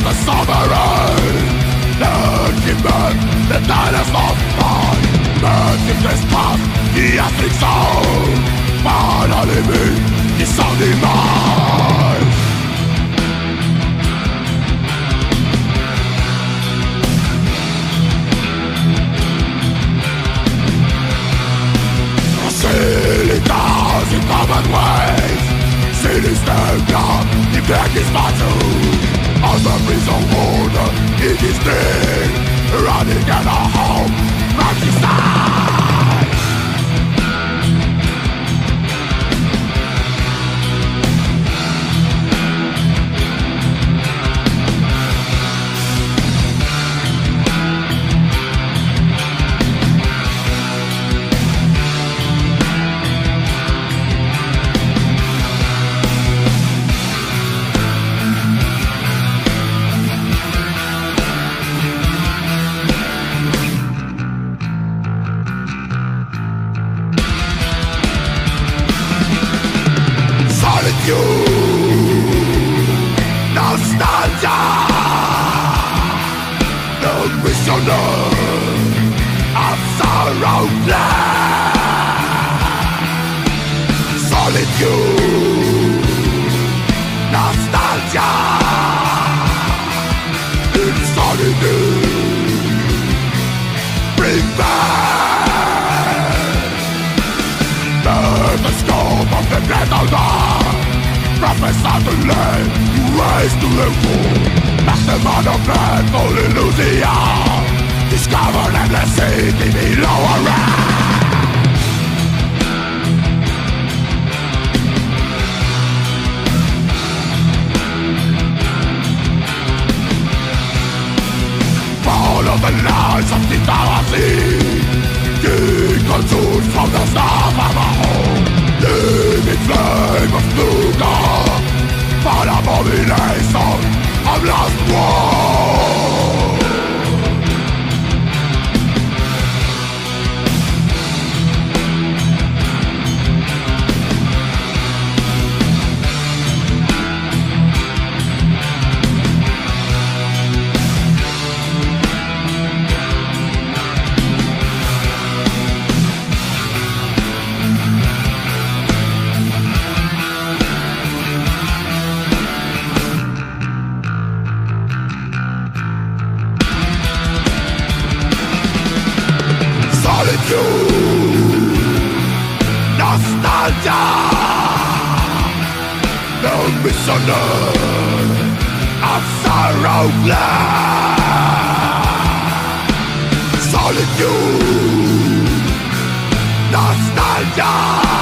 the summer rain. Legitimate, the tiniest of mine. Merciless path, the ethnic sound. Finally me, the sounding mind. Silly down in common ways. Sinister blood, the black is battle. All the reason order, it is dead. Running at a home, countryside. Nostalgia, the prisoner of sorrow. Solitude, nostalgia, insanity. Bring back the scope of the ghetto. Prophesy to land, rise to the full. Mastermind of man, full illusion. Discover endless city below a rat. Follow the lines of lethality. Decontours from the start of a home. Living flame of Lugar, for the abomination of lost war. Nostalgia, the prisoner of sorrow. Solitude, nostalgia,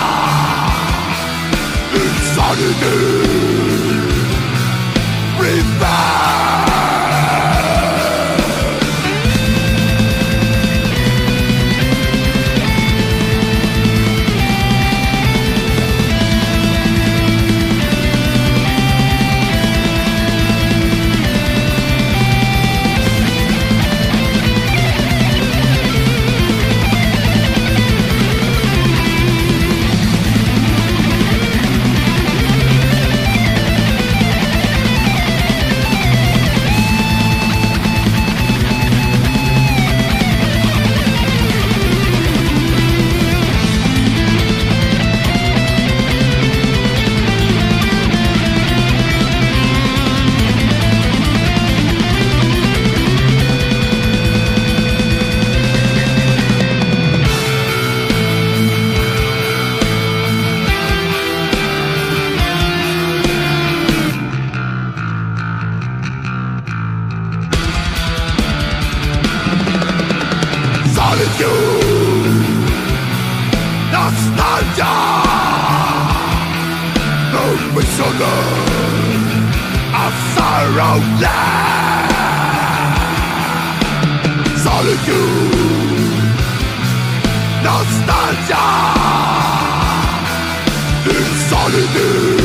insanity. Bring back. Nostalgia, the prisoner of sorrow. Solitude, nostalgia, insanity.